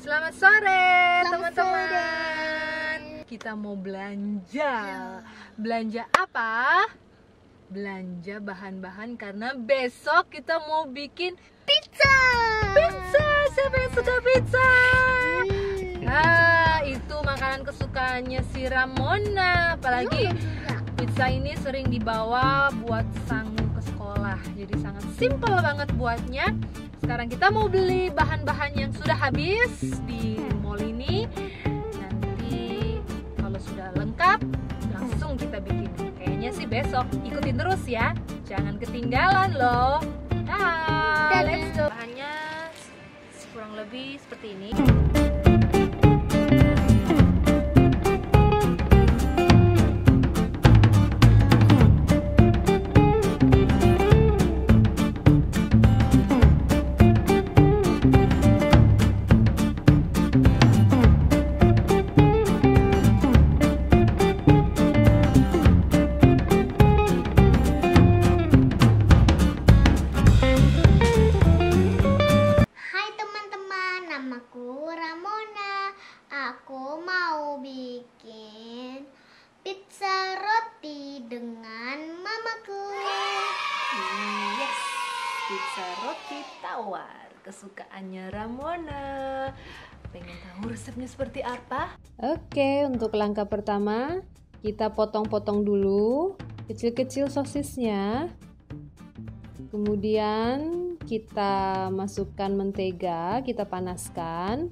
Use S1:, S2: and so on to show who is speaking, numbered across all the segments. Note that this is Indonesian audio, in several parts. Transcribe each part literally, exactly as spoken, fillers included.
S1: Selamat sore
S2: Selamat
S1: teman-teman. Kita mau belanja. Belanja apa? Belanja bahan-bahan karena besok kita mau bikin
S2: Pizza.
S1: pizza. Siapa yang suka pizza? Nah, itu makanan kesukaannya si Ramona. Apalagi pizza ini sering dibawa buat sanggup ke sekolah. Jadi sangat simple banget buatnya. Sekarang kita mau beli bahan-bahan yang sudah habis di mall ini. Nanti kalau sudah lengkap langsung kita bikin. Kayaknya sih besok. Ikutin terus ya. Jangan ketinggalan loh. Nah, let's go. Bahannya kurang lebih seperti ini.
S2: Namaku Ramona. Aku mau bikin pizza roti dengan mamaku.
S1: Yes, pizza roti tawar kesukaannya Ramona. Pengen tahu resepnya seperti apa? Oke, untuk langkah pertama kita potong-potong dulu kecil-kecil sosisnya. Kemudian kita masukkan mentega, kita panaskan.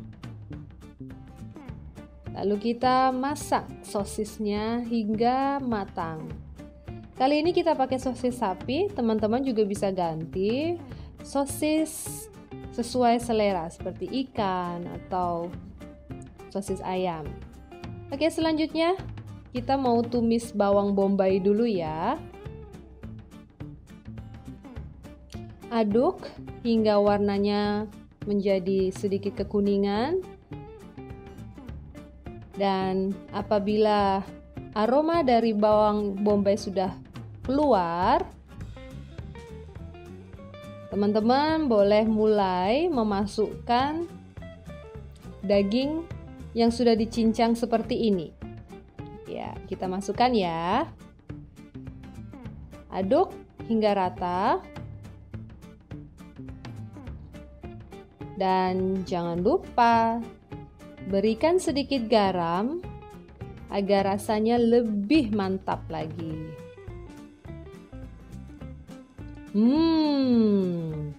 S1: Lalu kita masak sosisnya hingga matang. Kali ini kita pakai sosis sapi, teman-teman juga bisa ganti sosis sesuai selera seperti ikan atau sosis ayam. Oke, selanjutnya kita mau tumis bawang bombay dulu ya. Aduk hingga warnanya menjadi sedikit kekuningan. Dan apabila aroma dari bawang bombay sudah keluar, teman-teman boleh mulai memasukkan daging yang sudah dicincang seperti ini. Ya, kita masukkan ya. Aduk hingga rata. Dan jangan lupa berikan sedikit garam agar rasanya lebih mantap lagi. Hmm.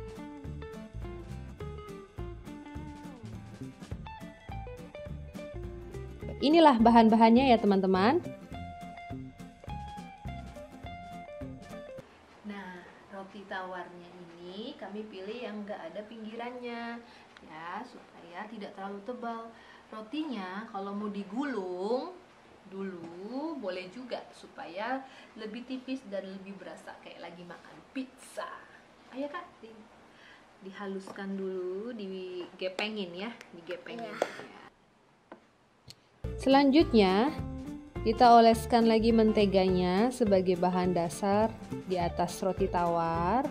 S1: Inilah bahan-bahannya ya teman-teman. Nah, roti tawarnya ini kami pilih yang enggak ada pinggirannya ya, supaya tidak terlalu tebal. Rotinya kalau mau digulung dulu boleh juga supaya lebih tipis dan lebih berasa kayak lagi makan pizza. Ayo Kak, di, dihaluskan dulu, digepengin ya, digepengin ya. Selanjutnya kita oleskan lagi menteganya sebagai bahan dasar di atas roti tawar.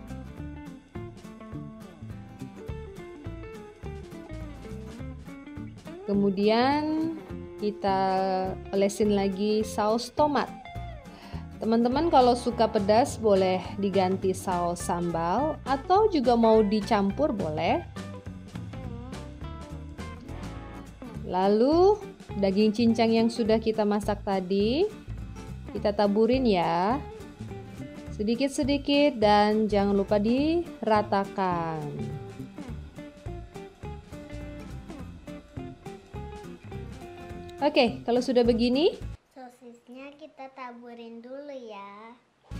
S1: Kemudian kita olesin lagi saus tomat. Teman-teman kalau suka pedas boleh diganti saus sambal atau juga mau dicampur boleh. Lalu daging cincang yang sudah kita masak tadi kita taburin ya, sedikit-sedikit dan jangan lupa diratakan. Oke, kalau sudah begini,
S2: sosisnya kita taburin dulu ya.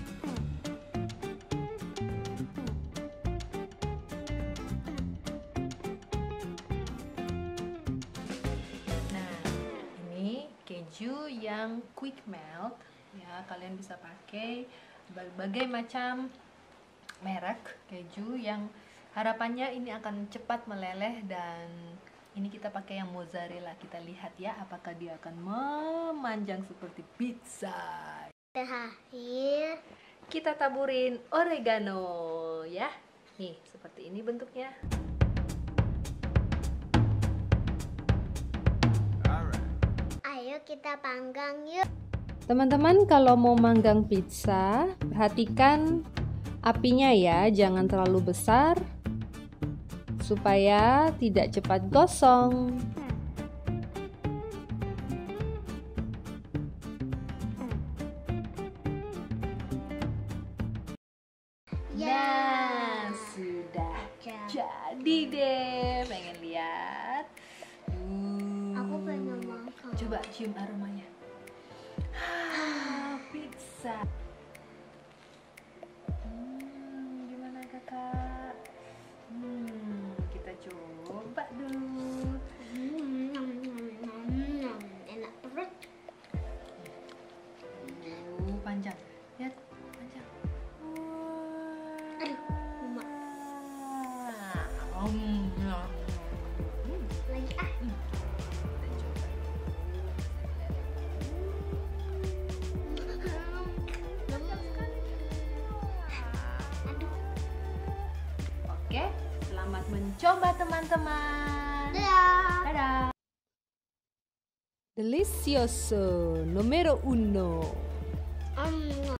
S1: Nah, ini keju yang quick melt ya, kalian bisa pakai berbagai macam merek keju yang harapannya ini akan cepat meleleh. Dan ini kita pakai yang mozzarella. Kita lihat ya apakah dia akan memanjang seperti pizza.
S2: Terakhir
S1: Kita taburin oregano ya. Nih, seperti ini bentuknya.
S2: kita panggang yuk.
S1: Teman-teman, kalau mau manggang pizza, perhatikan apinya ya, jangan terlalu besar supaya tidak cepat gosong. Nah, sudah jadi deh. Pengen lihat? Uh,
S2: Aku pengen makan.
S1: Coba cium aromanya. Ah, pizza. Hmm, gimana kakak? Hmm, kita coba dulu.
S2: Hmm, nom, nom, nom, nom. Enak perut.
S1: Uh, panjang. Lihat, panjang. Wah.
S2: Aduh, Mama.
S1: Hmm, nom. Hmm.
S2: Lagi ah.
S1: Hmm. Kita coba. Banyak sekali.
S2: Aduh.
S1: Oke, selamat mencoba teman-teman.
S2: Dadah.
S1: Dadah. Delicioso, numero uno.
S2: Um,